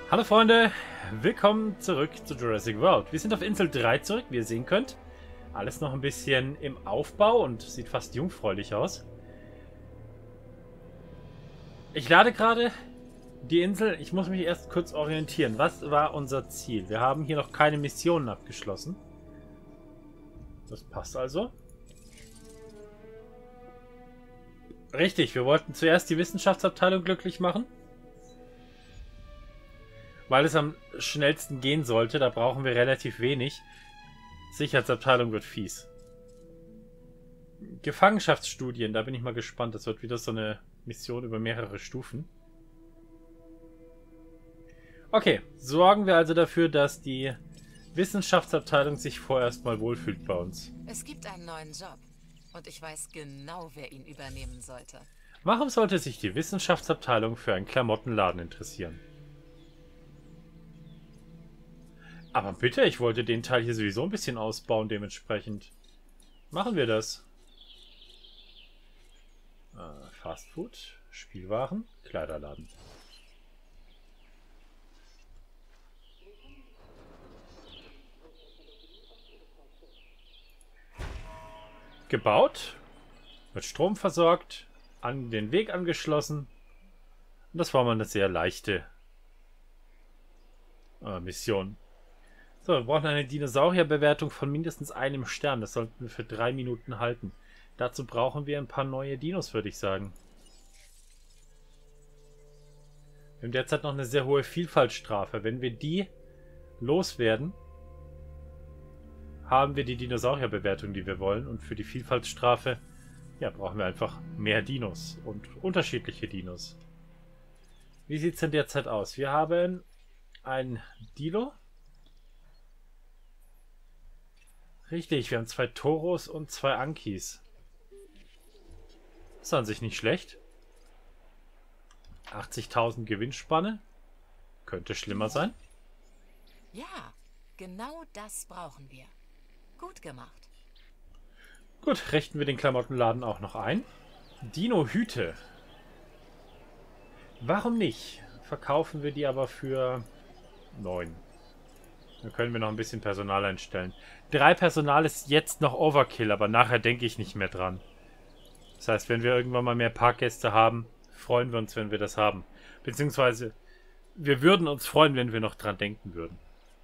Hallo Freunde, willkommen zurück zu Jurassic World. Wir sind auf Insel 3 zurück, wie ihr sehen könnt. Alles noch ein bisschen im Aufbau und sieht fast jungfräulich aus. Ich lade gerade die Insel. Ich muss mich erst kurz orientieren. Was war unser Ziel? Wir haben hier noch keine Missionen abgeschlossen. Das passt also. Richtig, wir wollten zuerst die Wissenschaftsabteilung glücklich machen. Weil es am schnellsten gehen sollte, da brauchen wir relativ wenig. Sicherheitsabteilung wird fies. Gefangenschaftsstudien, da bin ich mal gespannt. Das wird wieder so eine Mission über mehrere Stufen. Okay, sorgen wir also dafür, dass die Wissenschaftsabteilung sich vorerst mal wohlfühlt bei uns. Es gibt einen neuen Job und ich weiß genau, wer ihn übernehmen sollte. Warum sollte sich die Wissenschaftsabteilung für einen Klamottenladen interessieren? Aber bitte, ich wollte den Teil hier sowieso ein bisschen ausbauen, dementsprechend. Machen wir das. Fastfood, Spielwaren, Kleiderladen. Gebaut, mit Strom versorgt, an den Weg angeschlossen. Und das war mal eine sehr leichte Mission. So, wir brauchen eine Dinosaurierbewertung von mindestens einem Stern. Das sollten wir für 3 Minuten halten. Dazu brauchen wir ein paar neue Dinos, würde ich sagen. Wir haben derzeit noch eine sehr hohe Vielfaltsstrafe. Wenn wir die loswerden, haben wir die Dinosaurierbewertung, die wir wollen. Und für die Vielfaltsstrafe, ja, brauchen wir einfach mehr Dinos und unterschiedliche Dinos. Wie sieht es denn derzeit aus? Wir haben ein Dilo. Richtig, wir haben 2 Toros und 2 Ankis. Ist an sich nicht schlecht. 80.000 Gewinnspanne. Könnte schlimmer sein. Ja, genau das brauchen wir. Gut gemacht. Gut, richten wir den Klamottenladen auch noch ein. Dino-Hüte. Warum nicht? Verkaufen wir die aber für 9. Dann können wir noch ein bisschen Personal einstellen. 3 Personal ist jetzt noch Overkill, aber nachher denke ich nicht mehr dran. Das heißt, wenn wir irgendwann mal mehr Parkgäste haben, freuen wir uns, wenn wir das haben. Beziehungsweise, wir würden uns freuen, wenn wir noch dran denken würden.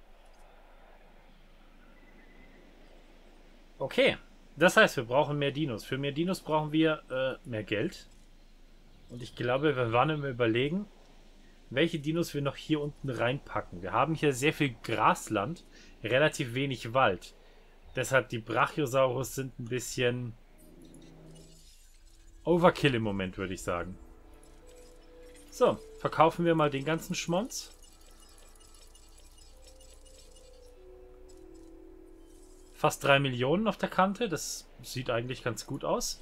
Okay, das heißt, wir brauchen mehr Dinos. Für mehr Dinos brauchen wir mehr Geld. Und ich glaube, wir waren im Überlegen, welche Dinos wir noch hier unten reinpacken. Wir haben hier sehr viel Grasland, relativ wenig Wald. Deshalb die Brachiosaurus sind ein bisschen Overkill im Moment, würde ich sagen. So, verkaufen wir mal den ganzen Schmonz. Fast 3 Millionen auf der Kante, das sieht eigentlich ganz gut aus.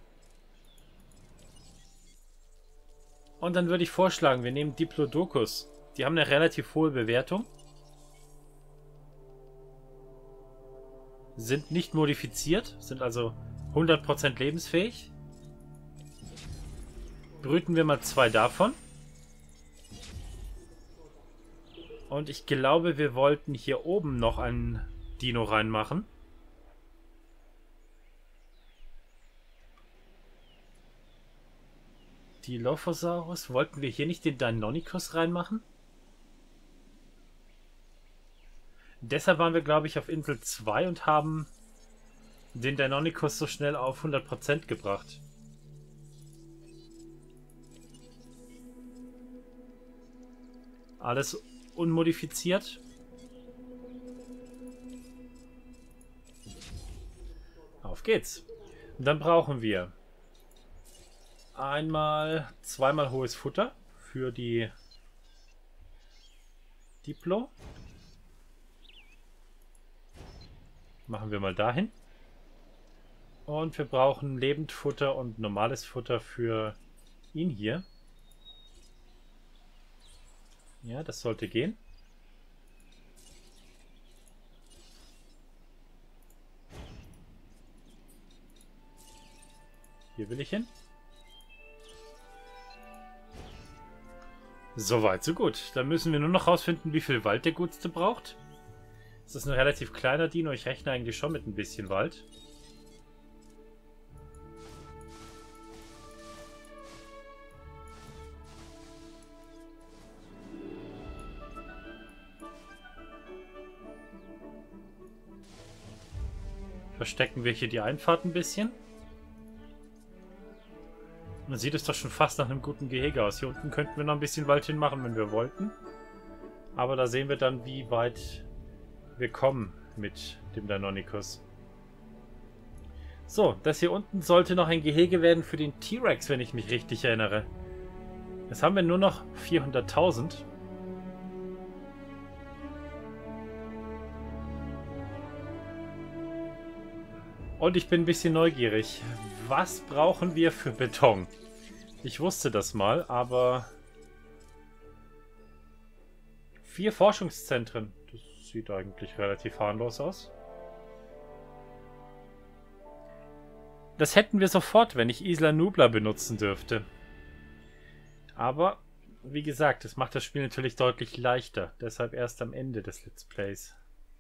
Und dann würde ich vorschlagen, wir nehmen Diplodocus. Die haben eine relativ hohe Bewertung. Sind nicht modifiziert, sind also 100% lebensfähig. Brüten wir mal 2 davon. Und ich glaube, wir wollten hier oben noch einen Dino reinmachen. Dilophosaurus. Wollten wir hier nicht den Deinonychus reinmachen? Deshalb waren wir, glaube ich, auf Insel 2 und haben den Deinonychus so schnell auf 100% gebracht. Alles unmodifiziert. Auf geht's. Und dann brauchen wir zweimal hohes Futter für die Diplo. Machen wir mal dahin. Und wir brauchen Lebendfutter und normales Futter für ihn hier. Ja, das sollte gehen. Hier will ich hin. Soweit, so gut. Dann müssen wir nur noch rausfinden, wie viel Wald der Gutste braucht. Das ist ein relativ kleiner Dino. Ich rechne eigentlich schon mit ein bisschen Wald. Verstecken wir hier die Einfahrt ein bisschen. Man sieht es doch schon fast nach einem guten Gehege aus. Hier unten könnten wir noch ein bisschen Wald hinmachen, wenn wir wollten. Aber da sehen wir dann, wie weit wir kommen mit dem Deinonychus. So, das hier unten sollte noch ein Gehege werden für den T-Rex, wenn ich mich richtig erinnere. Jetzt haben wir nur noch 400.000. Und ich bin ein bisschen neugierig. Was brauchen wir für Beton? Ich wusste das mal, aber 4 Forschungszentren. Das sieht eigentlich relativ harmlos aus. Das hätten wir sofort, wenn ich Isla Nublar benutzen dürfte. Aber, wie gesagt, das macht das Spiel natürlich deutlich leichter. Deshalb erst am Ende des Let's Plays.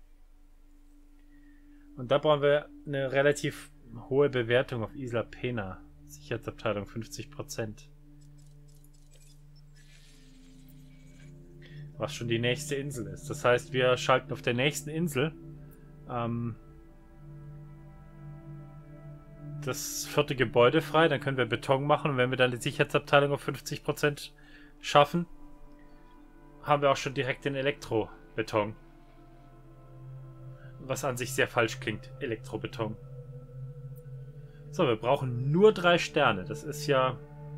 Und da brauchen wir eine relativ hohe Bewertung auf Isla Pena. Sicherheitsabteilung 50%. Was schon die nächste Insel ist. Das heißt, wir schalten auf der nächsten Insel das 4. Gebäude frei. Dann können wir Beton machen. Und wenn wir dann die Sicherheitsabteilung auf 50% schaffen, haben wir auch schon direkt den Elektrobeton. Was an sich sehr falsch klingt. Elektrobeton. So, wir brauchen nur 3 Sterne. Das ist ja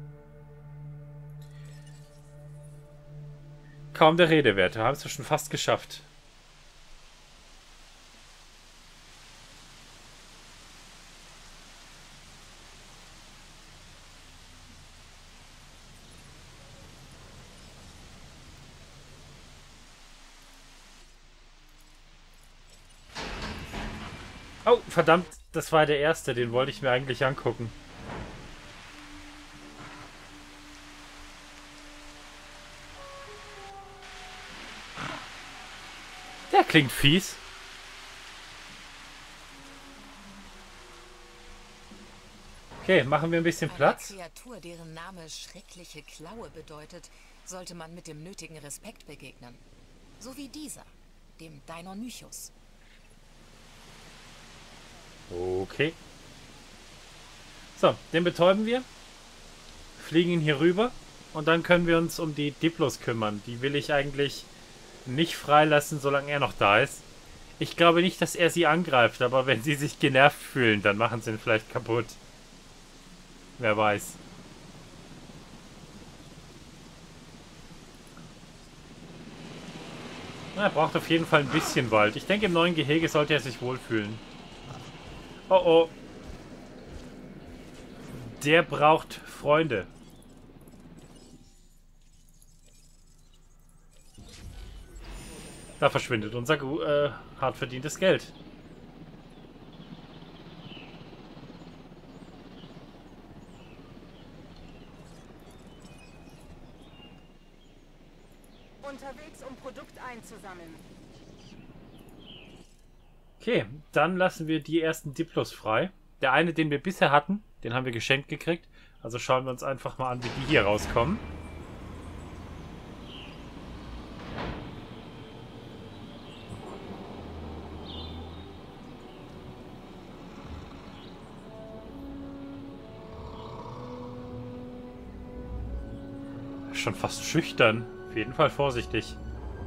kaum der Rede wert. Wir haben es ja schon fast geschafft. Oh, verdammt, das war der erste, den wollte ich mir eigentlich angucken. Der klingt fies. Okay, machen wir ein bisschen Platz. Einer Kreatur, deren Name schreckliche Klaue bedeutet, sollte man mit dem nötigen Respekt begegnen. So wie dieser, dem Deinonychus. Okay. So, den betäuben wir. Fliegen ihn hier rüber. Und dann können wir uns um die Diplos kümmern. Die will ich eigentlich nicht freilassen, solange er noch da ist. Ich glaube nicht, dass er sie angreift, aber wenn sie sich genervt fühlen, dann machen sie ihn vielleicht kaputt. Wer weiß. Na, er braucht auf jeden Fall ein bisschen Wald. Ich denke, im neuen Gehege sollte er sich wohlfühlen. Oh oh. Der braucht Freunde. Da verschwindet unser hart verdientes Geld. Unterwegs, um Produkt einzusammeln. Okay, dann lassen wir die ersten Diplos frei. Der eine, den wir bisher hatten, den haben wir geschenkt gekriegt. Also schauen wir uns einfach mal an, wie die hier rauskommen. Schon fast schüchtern. Auf jeden Fall vorsichtig.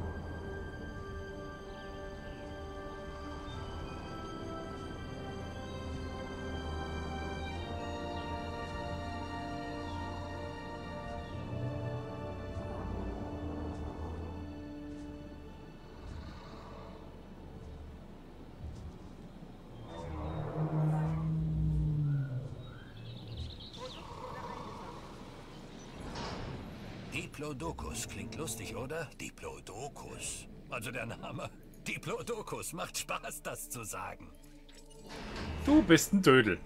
Diplodocus klingt lustig, oder? Diplodocus. Also der Name. Diplodocus. Macht Spaß, das zu sagen. Du bist ein Dödel.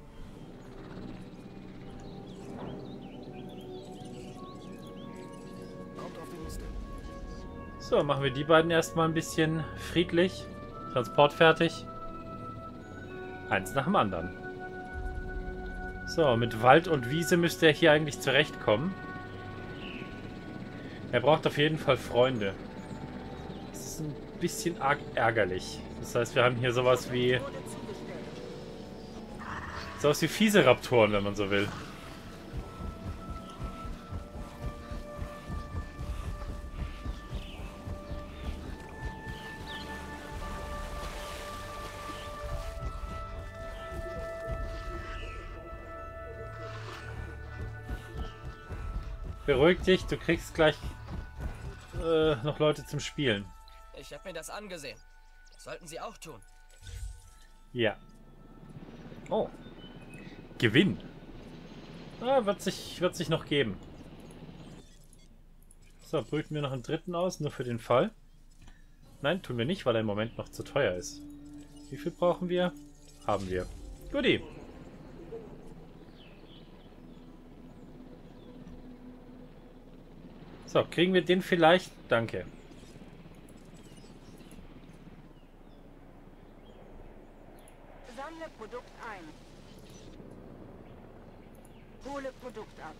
Kommt auf den So, machen wir die beiden erstmal ein bisschen friedlich. Transport fertig. Eins nach dem anderen. So, mit Wald und Wiese müsste er hier eigentlich zurechtkommen. Er braucht auf jeden Fall Freunde. Das ist ein bisschen arg ärgerlich. Das heißt, wir haben hier sowas wie fiese Raptoren, wenn man so will. Beruhig dich, du kriegst gleich noch Leute zum Spielen. Ich habe mir das angesehen. Das sollten Sie auch tun. Ja. Oh. Gewinn. Ah, wird sich noch geben. So, brüten wir noch einen dritten aus, nur für den Fall. Nein, tun wir nicht, weil er im Moment noch zu teuer ist. Wie viel brauchen wir? Haben wir. Guti. So, kriegen wir den vielleicht? Danke. Sammle Produkt ein. Hole Produkt ab.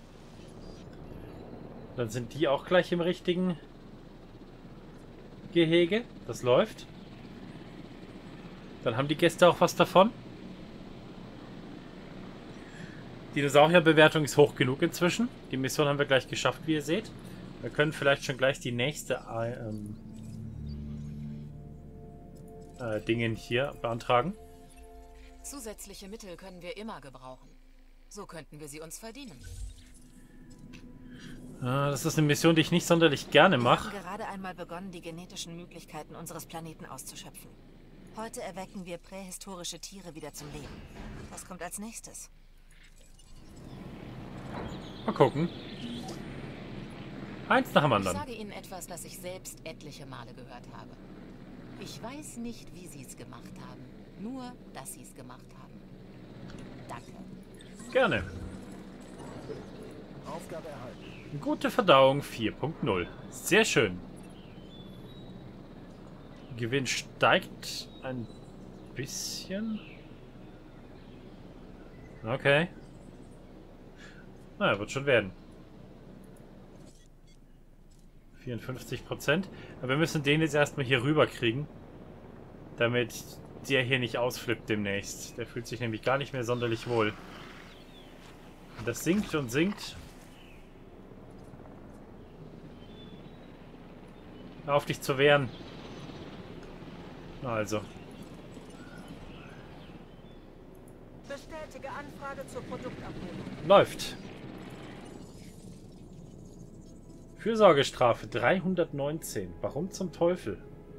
Dann sind die auch gleich im richtigen Gehege. Das läuft. Dann haben die Gäste auch was davon. Die Dinosaurierbewertung ist hoch genug inzwischen. Die Mission haben wir gleich geschafft, wie ihr seht. Wir können vielleicht schon gleich die nächste Dingen hier beantragen. Zusätzliche Mittel können wir immer gebrauchen. So könnten wir sie uns verdienen. Das ist eine Mission, die ich nicht sonderlich gerne mache. Wir haben gerade einmal begonnen, die genetischen Möglichkeiten unseres Planeten auszuschöpfen. Heute erwecken wir prähistorische Tiere wieder zum Leben. Was kommt als nächstes? Mal gucken. Eins nach dem Ich anderen. sage Ihnen etwas, das ich selbst etliche Male gehört habe. Ich weiß nicht, wie Sie es gemacht haben. Nur, dass Sie es gemacht haben. Danke. Gerne. Aufgabe erhalten. Gute Verdauung 4.0. Sehr schön. Gewinn steigt ein bisschen. Okay. Naja, wird schon werden. 54%. Aber wir müssen den jetzt erstmal hier rüber kriegen. Damit der hier nicht ausflippt demnächst. Der fühlt sich nämlich gar nicht mehr sonderlich wohl. Und das sinkt und sinkt. Hör auf dich zu wehren. Na also. Bestätige Anfrage zur Produktabholung. Läuft. Fürsorgestrafe 319. Warum zum Teufel?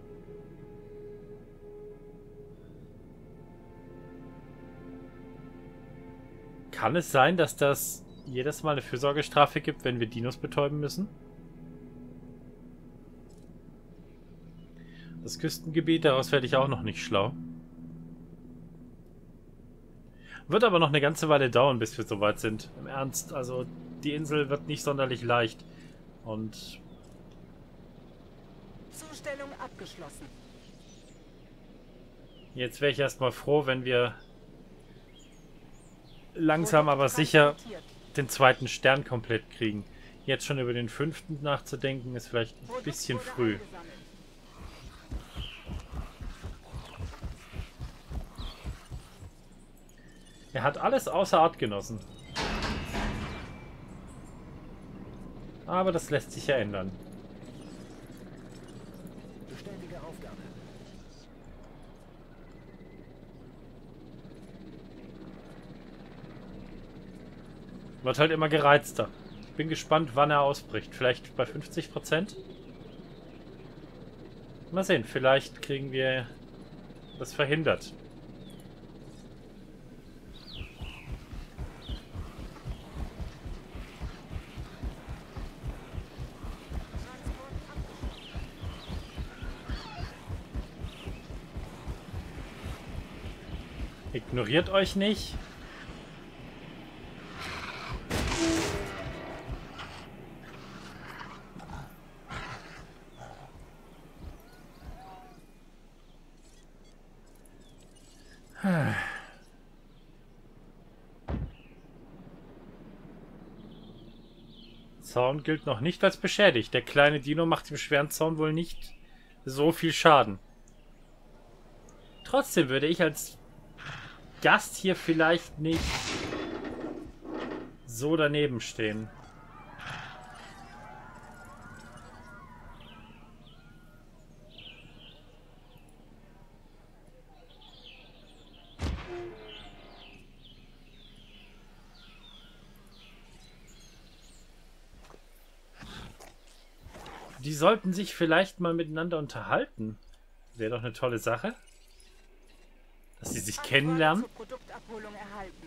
Kann es sein, dass das jedes Mal eine Fürsorgestrafe gibt, wenn wir Dinos betäuben müssen? Das Küstengebiet, daraus werde ich auch noch nicht schlau. Wird aber noch eine ganze Weile dauern, bis wir soweit sind. Im Ernst, also die Insel wird nicht sonderlich leicht. Und Zustellung abgeschlossen. jetzt wäre ich erstmal froh, wenn wir langsam aber sicher den zweiten Stern komplett kriegen. Jetzt schon über den 5. nachzudenken, ist vielleicht ein bisschen früh. Er hat alles außer Artgenossen. Aber das lässt sich ja ändern. Bestätige Aufgabe. Wird halt immer gereizter. Ich bin gespannt, wann er ausbricht. Vielleicht bei 50%? Mal sehen, vielleicht kriegen wir das verhindert. Ignoriert euch nicht. Zaun gilt noch nicht als beschädigt. Der kleine Dino macht dem schweren Zaun wohl nicht so viel Schaden. Trotzdem würde ich als Gast hier vielleicht nicht so daneben stehen. Die sollten sich vielleicht mal miteinander unterhalten. Wäre doch eine tolle Sache. Dass sie sich kennenlernen. Zur Produktabholung erhalten.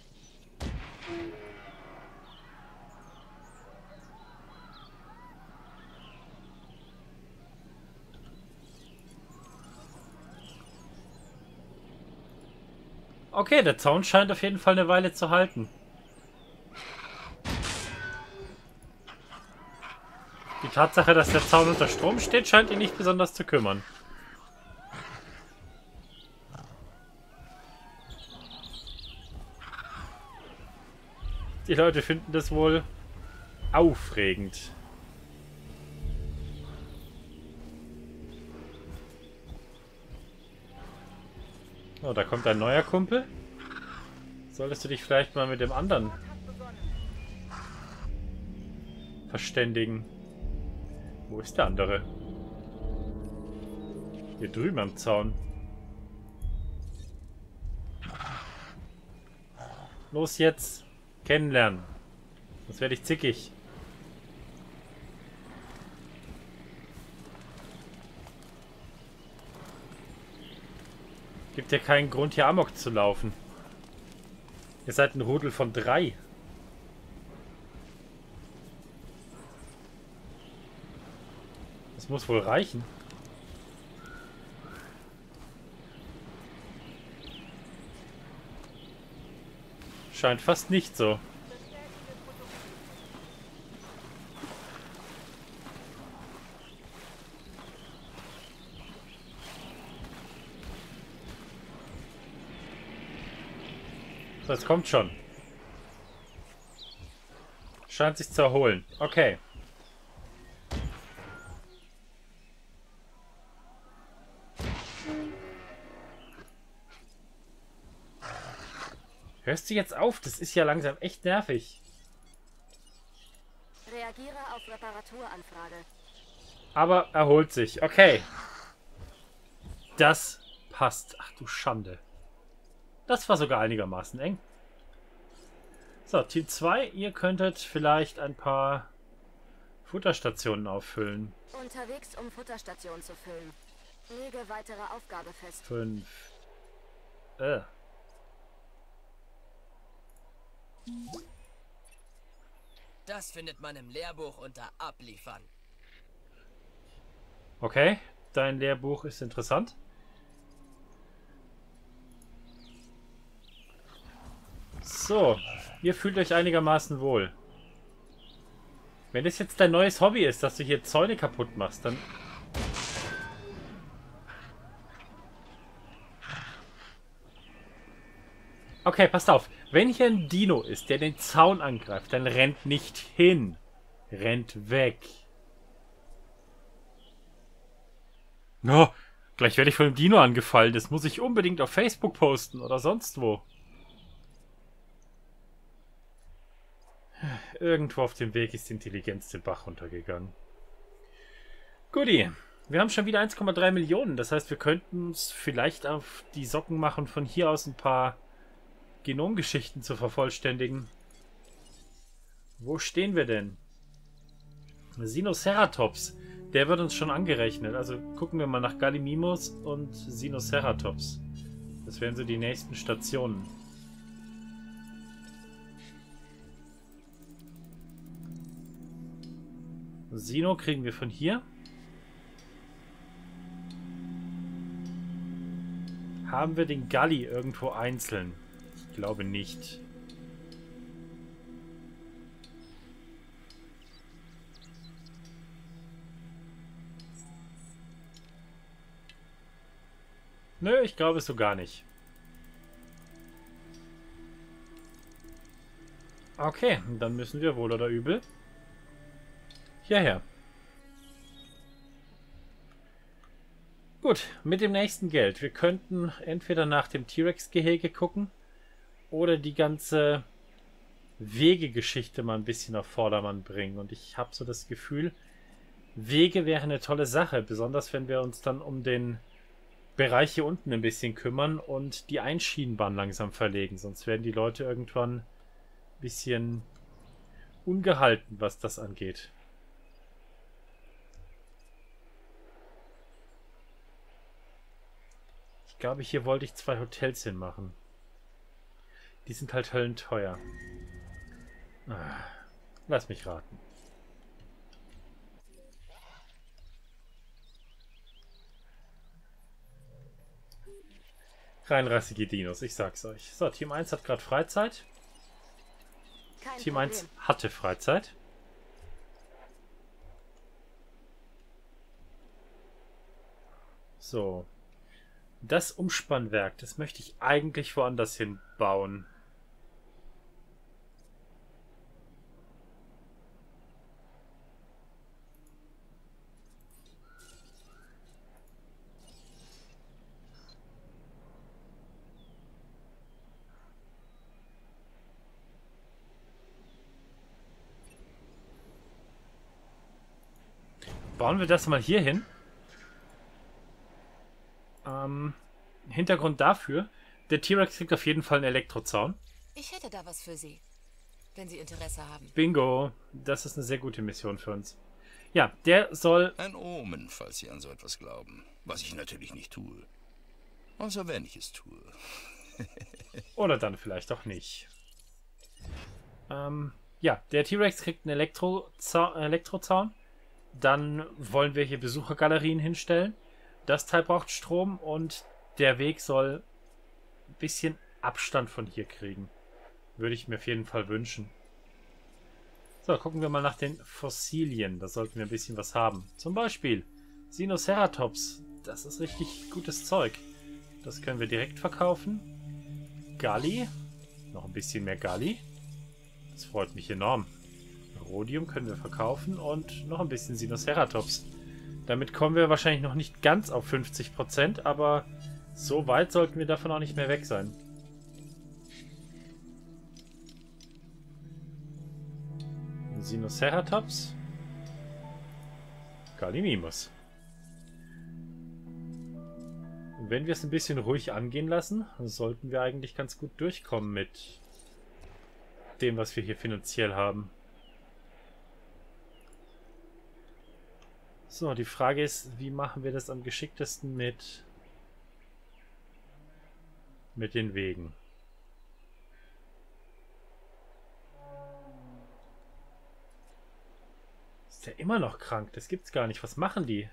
Okay, der Zaun scheint auf jeden Fall eine Weile zu halten. Die Tatsache, dass der Zaun unter Strom steht, scheint ihn nicht besonders zu kümmern. Die Leute finden das wohl aufregend. Oh, da kommt ein neuer Kumpel. Solltest du dich vielleicht mal mit dem anderen verständigen. Wo ist der andere? Hier drüben am Zaun. Los jetzt. Kennenlernen. Sonst werde ich zickig. Gibt ja keinen Grund, hier Amok zu laufen. Ihr seid ein Rudel von 3. Das muss wohl reichen. Scheint fast nicht so. Das kommt schon. Scheint sich zu erholen. Okay. Hörst du jetzt auf? Das ist ja langsam echt nervig. Reagiere auf Reparaturanfrage. Aber erholt sich. Okay. Das passt. Ach du Schande. Das war sogar einigermaßen eng. So, Team 2, ihr könntet vielleicht ein paar Futterstationen auffüllen. Unterwegs, um Futterstationen zu füllen. Lege weitere Aufgabe fest. 5. Das findet man im Lehrbuch unter Abliefern. Okay, dein Lehrbuch ist interessant. So, ihr fühlt euch einigermaßen wohl. Wenn das jetzt dein neues Hobby ist, dass du hier Zäune kaputt machst, dann... Okay, passt auf. Wenn hier ein Dino ist, der den Zaun angreift, dann rennt nicht hin. Rennt weg. Oh, gleich werde ich von dem Dino angefallen. Das muss ich unbedingt auf Facebook posten oder sonst wo. Irgendwo auf dem Weg ist die Intelligenz den Bach runtergegangen. Guti, wir haben schon wieder 1,3 Millionen. Das heißt, wir könnten uns vielleicht auf die Socken machen, von hier aus ein paar Genomgeschichten zu vervollständigen. Wo stehen wir denn? Sinoceratops. Der wird uns schon angerechnet. Also gucken wir mal nach Gallimimus und Sinoceratops. Das wären so die nächsten Stationen. Sino kriegen wir von hier. Haben wir den Galli irgendwo einzeln? Ich glaube nicht. Nö, ich glaube es so gar nicht. Okay, dann müssen wir wohl oder übel hierher. Gut, mit dem nächsten Geld. Wir könnten entweder nach dem T-Rex-Gehege gucken oder die ganze Wegegeschichte mal ein bisschen auf Vordermann bringen. Und ich habe so das Gefühl, Wege wäre eine tolle Sache, besonders wenn wir uns dann um den Bereich hier unten ein bisschen kümmern und die Einschienenbahn langsam verlegen. Sonst werden die Leute irgendwann ein bisschen ungehalten, was das angeht. Ich glaube, hier wollte ich 2 Hotels hinmachen. Die sind halt höllenteuer. Lass mich raten. Reinrassige Dinos, ich sag's euch. So, Team 1 hat gerade Freizeit. Kein Team Problem. 1 hatte Freizeit. So. Das Umspannwerk, das möchte ich eigentlich woanders hin bauen. Bauen wir das mal hier hin. Hintergrund dafür, der T-Rex kriegt auf jeden Fall einen Elektrozaun. Ich hätte da was für Sie, wenn Sie Interesse haben. Bingo, das ist eine sehr gute Mission für uns. Ja, der soll... Ein Omen, falls Sie an so etwas glauben. Was ich natürlich nicht tue. Außer wenn ich es tue. Oder dann vielleicht auch nicht. Ja, der T-Rex kriegt einen Elektrozaun. Dann wollen wir hier Besuchergalerien hinstellen. Das Teil braucht Strom und der Weg soll ein bisschen Abstand von hier kriegen. Würde ich mir auf jeden Fall wünschen. So, gucken wir mal nach den Fossilien. Da sollten wir ein bisschen was haben. Zum Beispiel Sinoceratops. Das ist richtig gutes Zeug. Das können wir direkt verkaufen. Galli. Noch ein bisschen mehr Galli. Das freut mich enorm. Rhodium können wir verkaufen und noch ein bisschen Sinoceratops. Damit kommen wir wahrscheinlich noch nicht ganz auf 50%, aber so weit sollten wir davon auch nicht mehr weg sein. Sinoceratops. Gallimimus. Und wenn wir es ein bisschen ruhig angehen lassen, sollten wir eigentlich ganz gut durchkommen mit dem, was wir hier finanziell haben. So, die Frage ist, wie machen wir das am geschicktesten mit den Wegen? Ist der immer noch krank? Das gibt's gar nicht. Was machen die?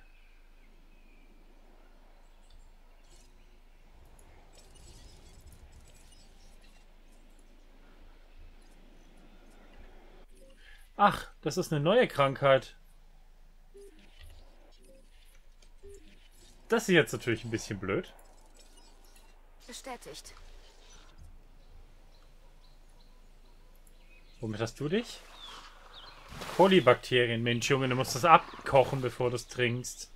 Ach, das ist eine neue Krankheit. Das ist jetzt natürlich ein bisschen blöd. Bestätigt. Womit hast du dich? Kolibakterien, Mensch, Junge, du musst das abkochen, bevor du es trinkst.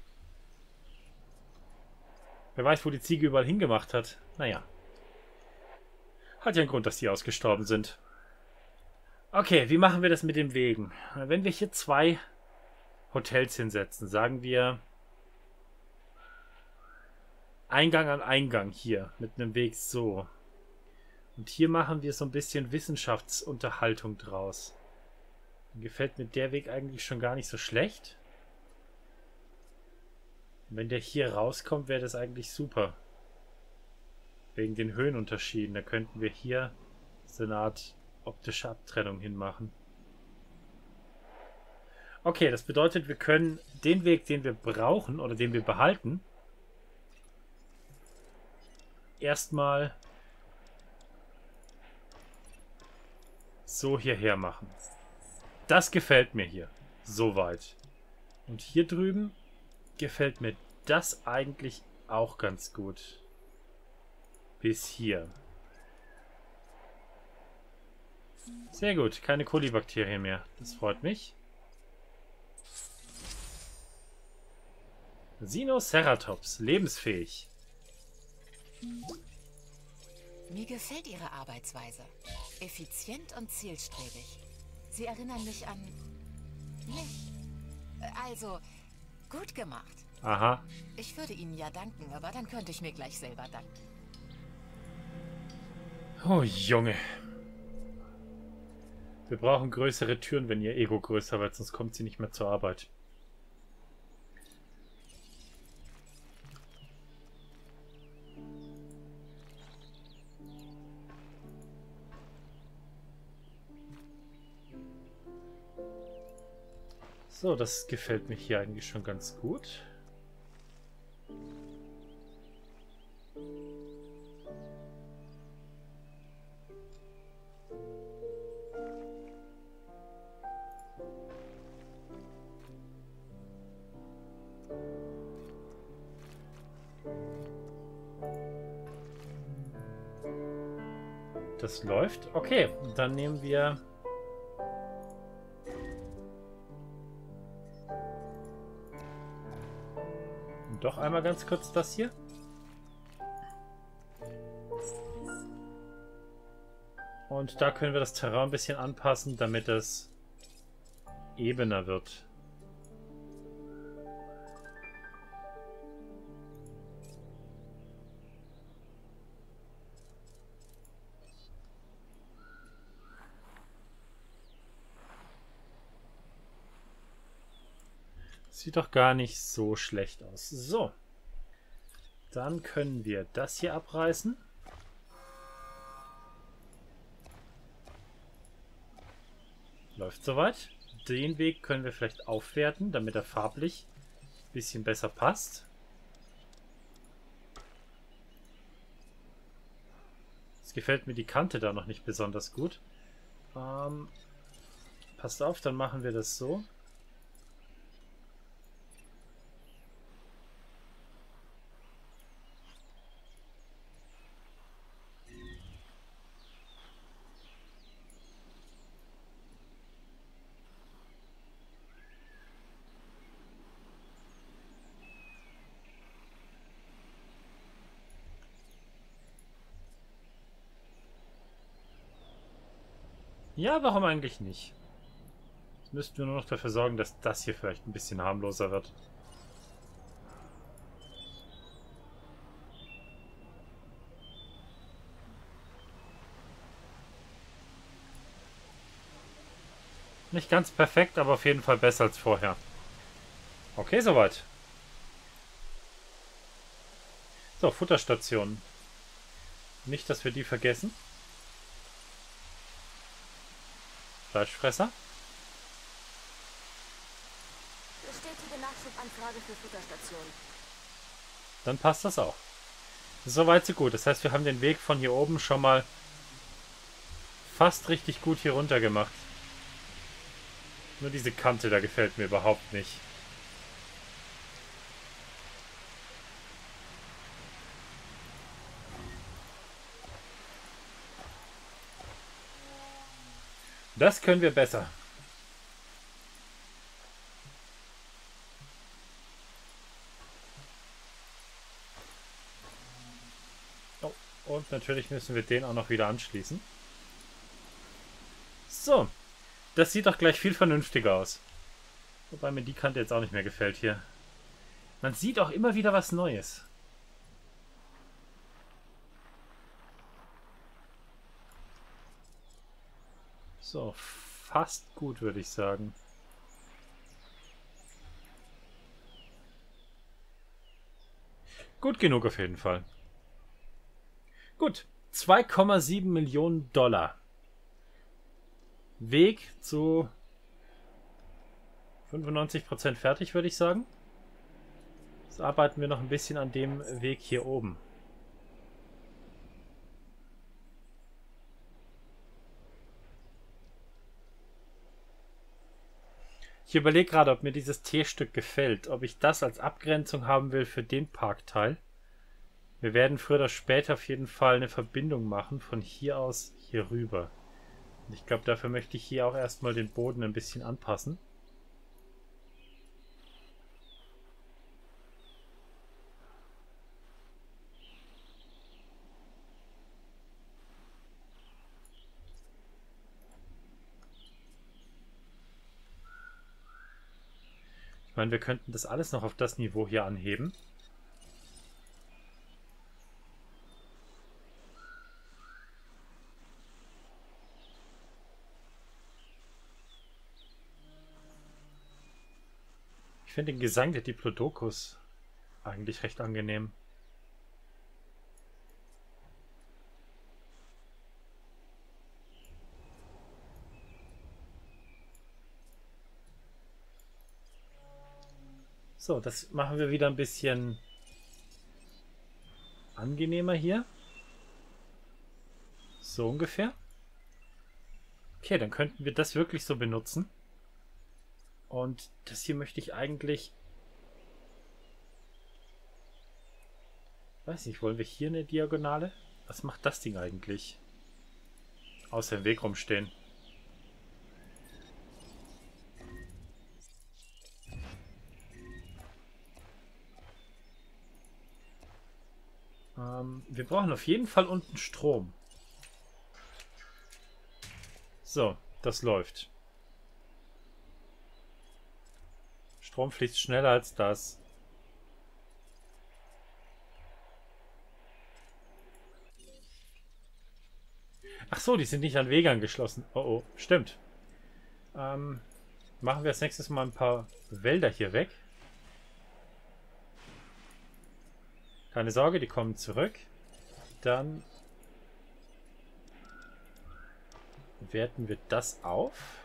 Wer weiß, wo die Ziege überall hingemacht hat. Naja. Hat ja einen Grund, dass die ausgestorben sind. Okay, wie machen wir das mit den Wegen? Wenn wir hier 2 Hotels hinsetzen, sagen wir Eingang an Eingang hier mit einem Weg so. Und hier machen wir so ein bisschen Wissenschaftsunterhaltung draus. Dann gefällt mir der Weg eigentlich schon gar nicht so schlecht. Und wenn der hier rauskommt, wäre das eigentlich super. Wegen den Höhenunterschieden. Da könnten wir hier so eine Art optische Abtrennung hinmachen. Okay, das bedeutet, wir können den Weg, den wir brauchen oder den wir behalten, erstmal so hierher machen. Das gefällt mir hier. Soweit. Und hier drüben gefällt mir das eigentlich auch ganz gut. Bis hier. Sehr gut, keine Kolibakterien mehr. Das freut mich. Sinoceratops, lebensfähig. Mir gefällt Ihre Arbeitsweise. Effizient und zielstrebig. Sie erinnern mich an mich. Also, gut gemacht. Aha. Ich würde Ihnen ja danken, aber dann könnte ich mir gleich selber danken. Oh, Junge. Wir brauchen größere Türen, wenn ihr Ego größer wird, sonst kommt sie nicht mehr zur Arbeit. So, das gefällt mir hier eigentlich schon ganz gut. Das läuft. Okay, dann nehmen wir... doch einmal ganz kurz das hier. Und da können wir das Terrain ein bisschen anpassen, damit es ebener wird. Sieht doch gar nicht so schlecht aus. So. Dann können wir das hier abreißen. Läuft soweit. Den Weg können wir vielleicht aufwerten, damit er farblich ein bisschen besser passt. Es gefällt mir die Kante da noch nicht besonders gut. Passt auf, dann machen wir das so. Ja, warum eigentlich nicht? Jetzt müssten wir nur noch dafür sorgen, dass das hier vielleicht ein bisschen harmloser wird. Nicht ganz perfekt, aber auf jeden Fall besser als vorher. Okay, soweit. So, Futterstationen. Nicht, dass wir die vergessen. Fleischfresser. Bestätige Nachschubanfrage für Futterstation. Dann passt das auch. Soweit so gut. Das heißt, wir haben den Weg von hier oben schon mal fast richtig gut hier runter gemacht. Nur diese Kante da gefällt mir überhaupt nicht. Das können wir besser. Oh, und natürlich müssen wir den auch noch wieder anschließen. So. Das sieht doch gleich viel vernünftiger aus. Wobei mir die Kante jetzt auch nicht mehr gefällt hier. Man sieht auch immer wieder was Neues. So, fast gut, würde ich sagen. Gut genug auf jeden Fall. Gut, 2,7 Millionen $. Weg zu 95% fertig, würde ich sagen. Jetzt arbeiten wir noch ein bisschen an dem Weg hier oben. Ich überlege gerade, ob mir dieses T-Stück gefällt, ob ich das als Abgrenzung haben will für den Parkteil. Wir werden früher oder später auf jeden Fall eine Verbindung machen von hier aus hier rüber. Ich glaube, dafür möchte ich hier auch erstmal den Boden ein bisschen anpassen. Ich meine, wir könnten das alles noch auf das Niveau hier anheben. Ich finde den Gesang der Diplodocus eigentlich recht angenehm. So, das machen wir wieder ein bisschen angenehmer hier. So ungefähr. Okay, dann könnten wir das wirklich so benutzen. Und das hier möchte ich eigentlich... Weiß nicht, wollen wir hier eine Diagonale? Was macht das Ding eigentlich? Außer im Weg rumstehen. Wir brauchen auf jeden Fall unten Strom. So, das läuft. Strom fließt schneller als das. Ach so, die sind nicht an Wege angeschlossen. Oh oh, stimmt. Machen wir als nächstes mal ein paar Wälder hier weg. Keine Sorge, die kommen zurück. Dann werten wir das auf.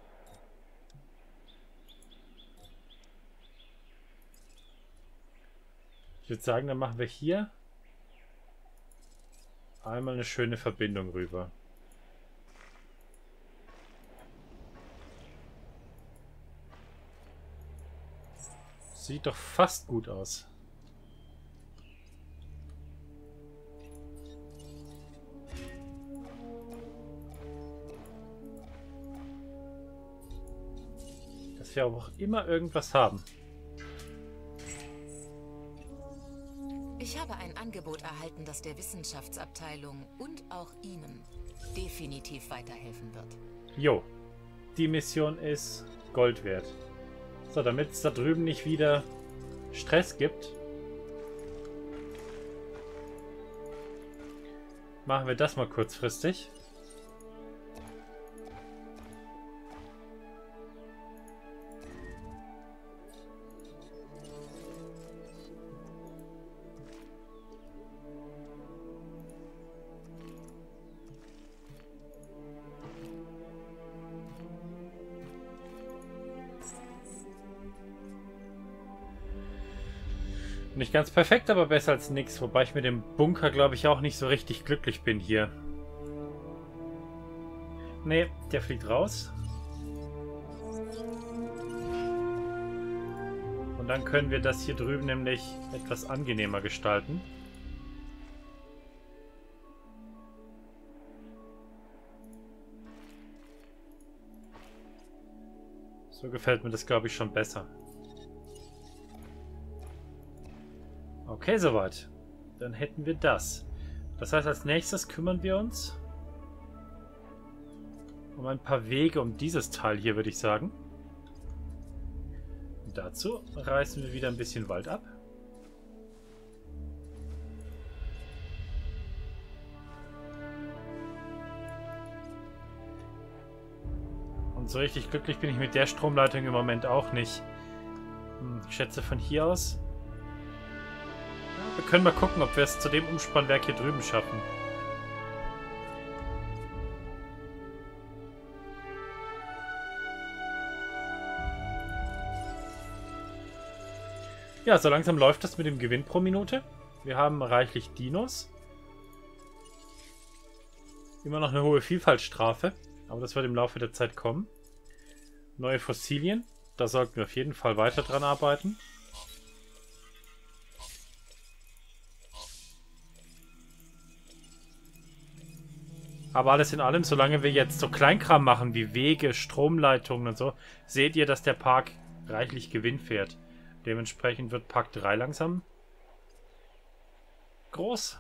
Ich würde sagen, dann machen wir hier einmal eine schöne Verbindung rüber. Sieht doch fast gut aus. Dass wir auch immer irgendwas haben. Ich habe ein Angebot erhalten, das der Wissenschaftsabteilung und auch Ihnen definitiv weiterhelfen wird. Jo, die Mission ist Gold wert. So, damit es da drüben nicht wieder Stress gibt, machen wir das mal kurzfristig. Nicht ganz perfekt, aber besser als nichts. Wobei ich mit dem Bunker, glaube ich, auch nicht so richtig glücklich bin hier. Nee, der fliegt raus. Und dann können wir das hier drüben nämlich etwas angenehmer gestalten. So gefällt mir das, glaube ich, schon besser. Okay, soweit. Dann hätten wir das. Das heißt, als nächstes kümmern wir uns um ein paar Wege um dieses Teil hier, würde ich sagen. Und dazu reißen wir wieder ein bisschen Wald ab. Und so richtig glücklich bin ich mit der Stromleitung im Moment auch nicht. Ich schätze von hier aus. Wir können mal gucken, ob wir es zu dem Umspannwerk hier drüben schaffen. Ja, so langsam läuft das mit dem Gewinn pro Minute. Wir haben reichlich Dinos. Immer noch eine hohe Vielfaltsstrafe, aber das wird im Laufe der Zeit kommen. Neue Fossilien, da sollten wir auf jeden Fall weiter dran arbeiten. Aber alles in allem, solange wir jetzt so Kleinkram machen wie Wege, Stromleitungen und so, seht ihr, dass der Park reichlich Gewinn fährt. Dementsprechend wird Park 3 langsam groß.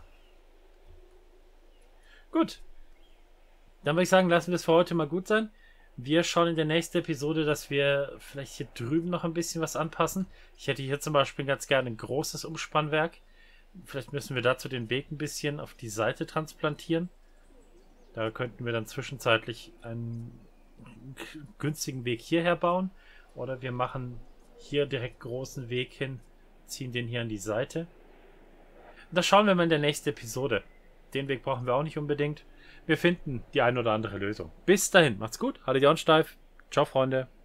Gut. Dann würde ich sagen, lassen wir es für heute mal gut sein. Wir schauen in der nächsten Episode, dass wir vielleicht hier drüben noch ein bisschen was anpassen. Ich hätte hier zum Beispiel ganz gerne ein großes Umspannwerk. Vielleicht müssen wir dazu den Weg ein bisschen auf die Seite transplantieren. Da könnten wir dann zwischenzeitlich einen günstigen Weg hierher bauen. Oder wir machen hier direkt großen Weg hin, ziehen den hier an die Seite. Und das schauen wir mal in der nächsten Episode. Den Weg brauchen wir auch nicht unbedingt. Wir finden die ein oder andere Lösung. Bis dahin, macht's gut. Haltet die Ohren steif. Ciao, Freunde.